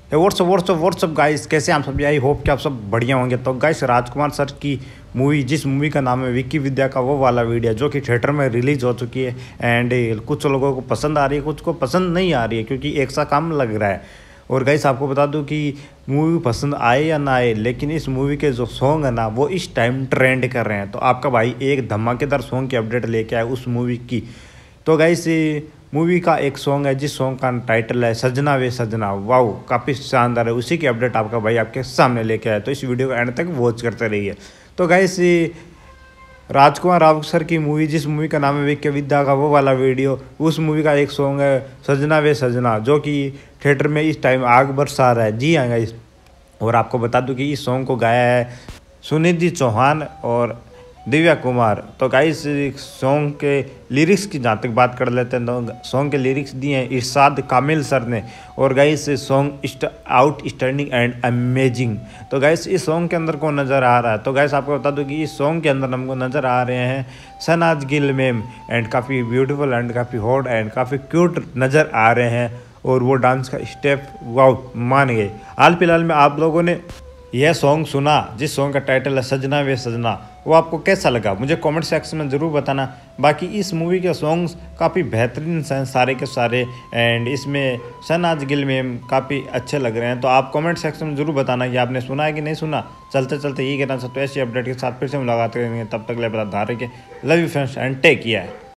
WhatsApp guys, कैसे आप सब? आई होप कि आप सब बढ़िया होंगे। तो गाइस, राजकुमार सर की मूवी, जिस मूवी का नाम है विक्की विद्या का, वो वाला वीडियो जो कि थिएटर में रिलीज हो चुकी है एंड कुछ लोगों को पसंद आ रही है, कुछ को पसंद नहीं आ रही है क्योंकि एक सा काम लग रहा है। और गाइस, आपको बता दूं कि मूवी पसंद आए या ना आए, लेकिन इस मूवी के जो सॉन्ग है ना, वो इस टाइम ट्रेंड कर रहे हैं। तो आपका भाई एक धमाकेदार सॉन्ग की अपडेट लेके आया उस मूवी की। तो गाइस, मूवी का एक सॉन्ग है जिस सॉन्ग का टाइटल है सजना वे सजना। वाओ, काफ़ी शानदार है। उसी की अपडेट आपका भाई आपके सामने लेके आया, तो इस वीडियो को एंड तक वॉच करते रहिए। तो गाइस, राजकुमार राव सर की मूवी, जिस मूवी का नाम है विक्की विद्या का, वो वाला वीडियो, उस मूवी का एक सॉन्ग है सजना वे सजना, जो कि थिएटर में इस टाइम आग बरसा रहा है। जी हाँ गाइस, और आपको बता दूं कि इस सॉन्ग को गाया है सुनिधि चौहान और दिव्या कुमार। तो गाइस, सॉन्ग के लिरिक्स की जहाँ तक बात कर लेते हैं, तो सॉन्ग के लिरिक्स दिए हैं इरशाद कामिल सर ने। और guys, song outstanding and amazing. तो गाइस, इस सॉन्ग के अंदर कौन नज़र आ रहा है? तो गाइस, आपको बता दूं कि इस सॉन्ग के अंदर हमको नज़र आ रहे हैं शहनाज गिल मैम, एंड काफ़ी ब्यूटीफुल एंड काफ़ी हॉट एंड काफ़ी क्यूट नज़र आ रहे हैं। और वो डांस का स्टेप वाओ, मान गए। हाल फिलहाल में आप लोगों ने यह सॉन्ग सुना जिस सॉन्ग का टाइटल है सजना वे सजना, वो आपको कैसा लगा मुझे कमेंट सेक्शन में ज़रूर बताना। बाकी इस मूवी के सॉन्ग्स काफ़ी बेहतरीन हैं सारे के सारे, एंड इसमें शहनाज गिल मैम काफ़ी अच्छे लग रहे हैं। तो आप कमेंट सेक्शन में ज़रूर बताना कि आपने सुना है कि नहीं सुना। चलते चलते ये कहना चाहते हो, ऐसी अपडेट के साथ फिर से मुलाकात करेंगे। तब तक ले बता रहे कि love you friends and take care.